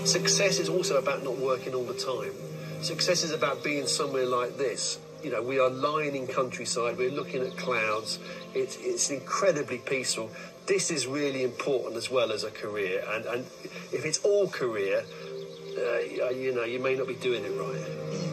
Success is also about not working all the time. Success is about being somewhere like this. You know, we are lying in countryside, we're looking at clouds, it's incredibly peaceful. This is really important as well as a career, and if it's all career, you know, you may not be doing it right.